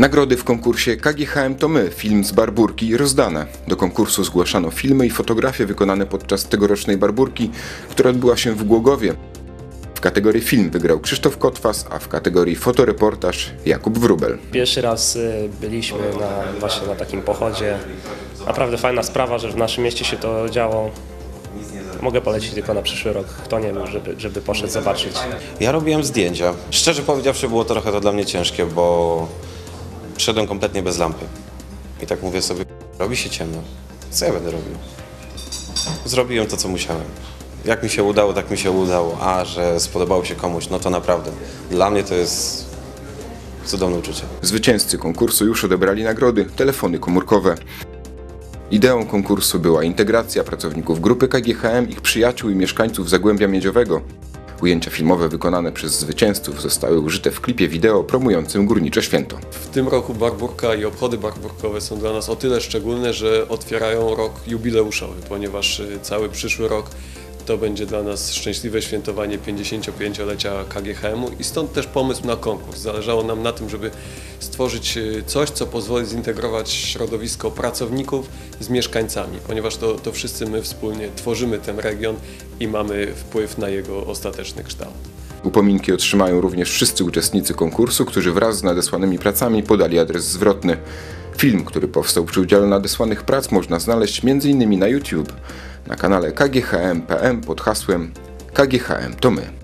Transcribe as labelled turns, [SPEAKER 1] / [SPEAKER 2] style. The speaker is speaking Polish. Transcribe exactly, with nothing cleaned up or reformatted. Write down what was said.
[SPEAKER 1] Nagrody w konkursie K G H M to my, film z Barburki, rozdane. Do konkursu zgłaszano filmy i fotografie wykonane podczas tegorocznej Barburki, która odbyła się w Głogowie. W kategorii film wygrał Krzysztof Kotwas, a w kategorii fotoreportaż Jakub Wróbel.
[SPEAKER 2] Pierwszy raz byliśmy na, właśnie na takim pochodzie. Naprawdę fajna sprawa, że w naszym mieście się to działo. Mogę polecić tylko na przyszły rok, kto nie był, żeby, żeby poszedł zobaczyć.
[SPEAKER 3] Ja robiłem zdjęcia. Szczerze powiedziawszy, było trochę to dla mnie ciężkie, bo przyszedłem kompletnie bez lampy. I tak mówię sobie, robi się ciemno. Co ja będę robił? Zrobiłem to, co musiałem. Jak mi się udało, tak mi się udało. A że spodobało się komuś, no to naprawdę. Dla mnie to jest cudowne uczucie.
[SPEAKER 1] Zwycięzcy konkursu już odebrali nagrody, telefony komórkowe. Ideą konkursu była integracja pracowników grupy K G H M, ich przyjaciół i mieszkańców Zagłębia Miedziowego. Ujęcia filmowe wykonane przez zwycięzców zostały użyte w klipie wideo promującym górnicze święto.
[SPEAKER 4] W tym roku Barburka i obchody barburkowe są dla nas o tyle szczególne, że otwierają rok jubileuszowy, ponieważ cały przyszły rok to będzie dla nas szczęśliwe świętowanie pięćdziesięciopięciolecia K G H M-u i stąd też pomysł na konkurs. Zależało nam na tym, żeby stworzyć coś, co pozwoli zintegrować środowisko pracowników z mieszkańcami, ponieważ to, to wszyscy my wspólnie tworzymy ten region i mamy wpływ na jego ostateczny kształt.
[SPEAKER 1] Upominki otrzymają również wszyscy uczestnicy konkursu, którzy wraz z nadesłanymi pracami podali adres zwrotny. Film, który powstał przy udziale nadesłanych prac, można znaleźć między innymi na YouTube, na kanale K G H M kropka P M pod hasłem K G H M to my.